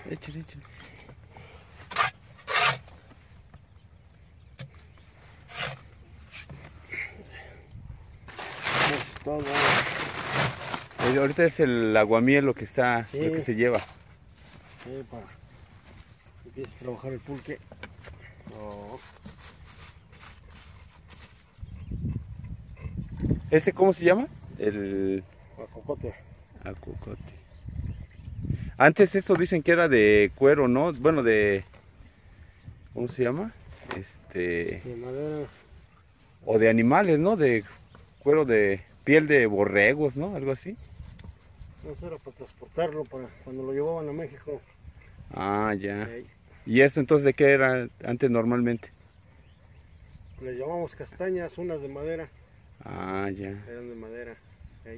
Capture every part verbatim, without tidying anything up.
Échale, échale. Eso es todo. Eh, Ahorita es el aguamiel lo que está, Sí. lo que se lleva. Sí, para que empiece a trabajar el pulque. Oh. ¿Ese cómo se llama? El Acocote. acocote. Antes esto dicen que era de cuero, ¿no? Bueno, de... ¿Cómo se llama? Este... De madera. O de animales, ¿no? De cuero de piel de borregos, ¿no? Algo así. Eso era para transportarlo para cuando lo llevaban a México. Ah, ya. Ahí. ¿Y esto entonces de qué era antes normalmente? Les llamamos castañas, unas de madera. Ah, ya. Eran de madera. Ahí.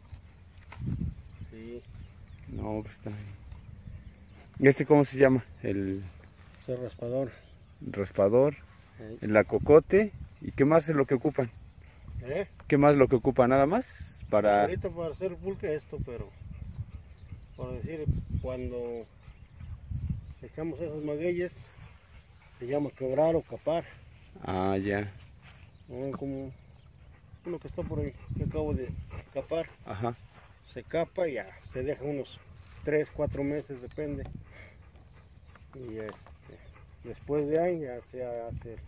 Sí. No, pues está bien. ¿Y este cómo se llama? El Ese es raspador. raspador, Ahí. el acocote. ¿Y qué más es lo que ocupan? ¿Eh? ¿Qué más lo que ocupan? ¿Nada más? Para... Ahorita para hacer pulque esto, pero por decir, cuando echamos esos magueyes, se llama quebrar o capar. Ah, ya. ¿No? Como uno que está por ahí, que acabo de capar, Ajá. se capa y ya se deja unos tres, cuatro meses, depende. Y este, después de ahí ya se hace,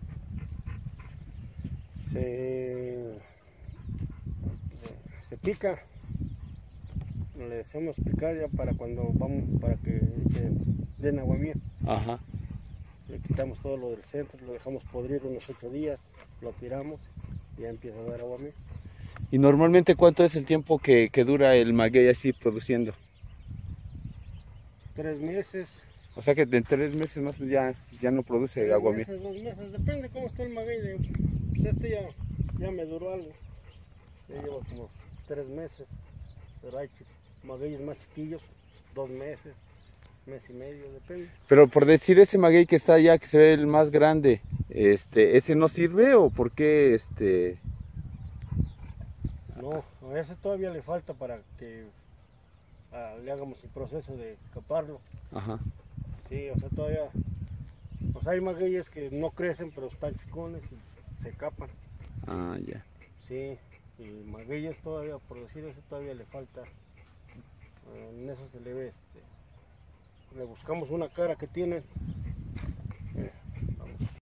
se, se pica, le hacemos picar ya para cuando vamos, para que, que den aguamiel. Ajá. Le quitamos todo lo del centro, lo dejamos podrir unos ocho días, lo tiramos y ya empieza a dar aguamiel. ¿Y normalmente cuánto es el tiempo que, que dura el maguey así produciendo? Tres meses. O sea que en tres meses más ya, ya no produce Tres aguamiel. meses, dos meses, depende cómo está el maguey. De, pues este ya, ya me duró algo. Ya lleva como tres meses. Pero hay chi- magueyes más chiquillos, dos meses, mes y medio, depende. Pero por decir ese maguey que está allá, que se ve el más grande, este, ¿ese no sirve o por qué este? No, a ese todavía le falta para que ah, le hagamos el proceso de caparlo. Ajá. Sí, o sea, todavía. O sea, hay magueyes que no crecen, pero están chicones y se capan. Ah, ya. Sí, y magueyes todavía, por decir eso, todavía le falta. Eh, en eso se le ve, este, le buscamos una cara que tienen. eh,